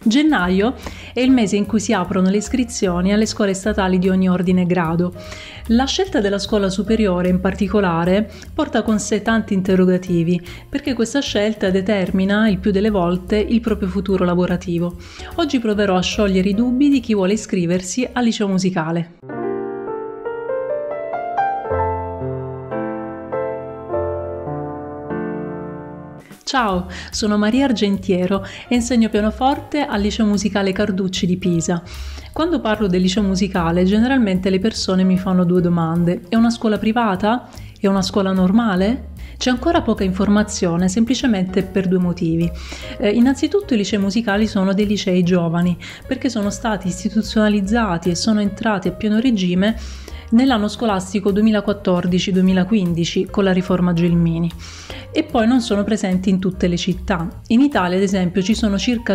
Gennaio è il mese in cui si aprono le iscrizioni alle scuole statali di ogni ordine e grado. La scelta della scuola superiore in particolare porta con sé tanti interrogativi, perché questa scelta determina il più delle volte il proprio futuro lavorativo. Oggi proverò a sciogliere i dubbi di chi vuole iscriversi al liceo musicale. Ciao, sono Maria Argentiero e insegno pianoforte al Liceo Musicale Carducci di Pisa. Quando parlo del liceo musicale, generalmente le persone mi fanno due domande. È una scuola privata? È una scuola normale? C'è ancora poca informazione, semplicemente per due motivi. Innanzitutto i licei musicali sono dei licei giovani, perché sono stati istituzionalizzati e sono entrati a pieno regime nell'anno scolastico 2014-2015 con la riforma Gelmini, e poi non sono presenti in tutte le città. In Italia, ad esempio, ci sono circa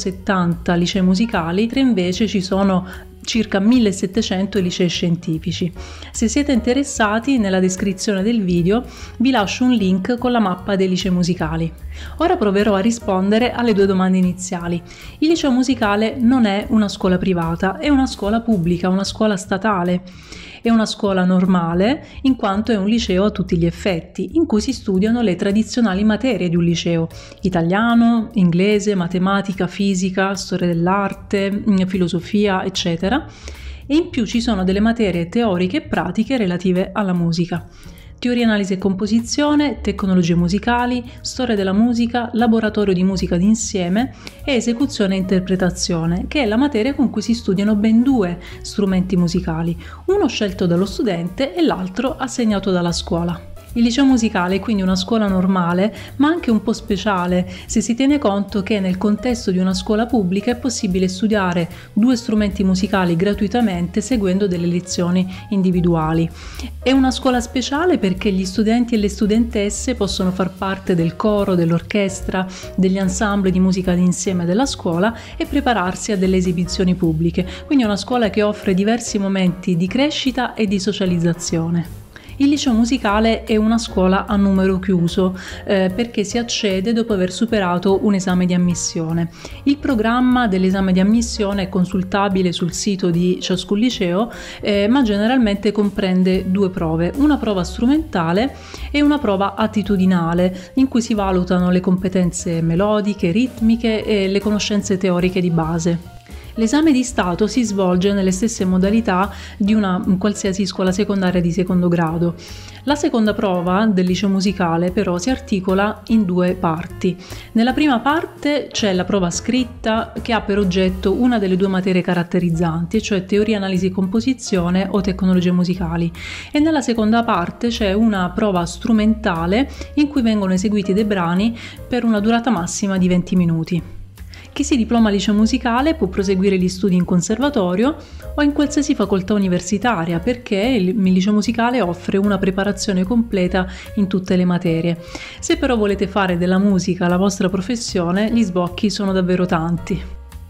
170 licei musicali, mentre invece ci sono circa 1700 licei scientifici. Se siete interessati, nella descrizione del video vi lascio un link con la mappa dei licei musicali. Ora proverò a rispondere alle due domande iniziali. Il liceo musicale non è una scuola privata, è una scuola pubblica, una scuola statale. È una scuola normale in quanto è un liceo a tutti gli effetti, in cui si studiano le tradizionali materie di un liceo: italiano, inglese, matematica, fisica, storia dell'arte, filosofia, eccetera. E in più ci sono delle materie teoriche e pratiche relative alla musica: teoria, analisi e composizione, tecnologie musicali, storia della musica, laboratorio di musica d'insieme e esecuzione e interpretazione, che è la materia con cui si studiano ben due strumenti musicali, uno scelto dallo studente e l'altro assegnato dalla scuola. Il liceo musicale è quindi una scuola normale, ma anche un po' speciale, se si tiene conto che nel contesto di una scuola pubblica è possibile studiare due strumenti musicali gratuitamente seguendo delle lezioni individuali. È una scuola speciale perché gli studenti e le studentesse possono far parte del coro, dell'orchestra, degli ensemble di musica d'insieme della scuola e prepararsi a delle esibizioni pubbliche. Quindi è una scuola che offre diversi momenti di crescita e di socializzazione. Il liceo musicale è una scuola a numero chiuso perché si accede dopo aver superato un esame di ammissione. Il programma dell'esame di ammissione è consultabile sul sito di ciascun liceo, ma generalmente comprende due prove: una prova strumentale e una prova attitudinale, in cui si valutano le competenze melodiche, ritmiche e le conoscenze teoriche di base. L'esame di Stato si svolge nelle stesse modalità di una qualsiasi scuola secondaria di secondo grado. La seconda prova del liceo musicale però si articola in due parti. Nella prima parte c'è la prova scritta, che ha per oggetto una delle due materie caratterizzanti, cioè teoria, analisi e composizione o tecnologie musicali, e nella seconda parte c'è una prova strumentale in cui vengono eseguiti dei brani per una durata massima di 20 minuti. Chi si diploma al liceo musicale può proseguire gli studi in conservatorio o in qualsiasi facoltà universitaria, perché il liceo musicale offre una preparazione completa in tutte le materie. Se però volete fare della musica la vostra professione, gli sbocchi sono davvero tanti.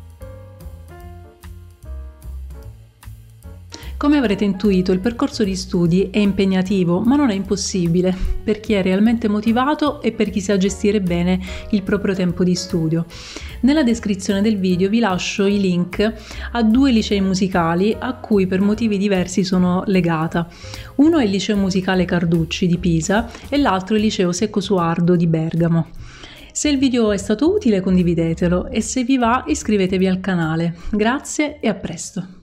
Come avrete intuito, il percorso di studi è impegnativo, ma non è impossibile per chi è realmente motivato e per chi sa gestire bene il proprio tempo di studio. Nella descrizione del video vi lascio i link a due licei musicali a cui per motivi diversi sono legata. Uno è il Liceo Musicale Carducci di Pisa e l'altro è il Liceo Secco Suardo di Bergamo. Se il video è stato utile, condividetelo, e se vi va iscrivetevi al canale. Grazie e a presto!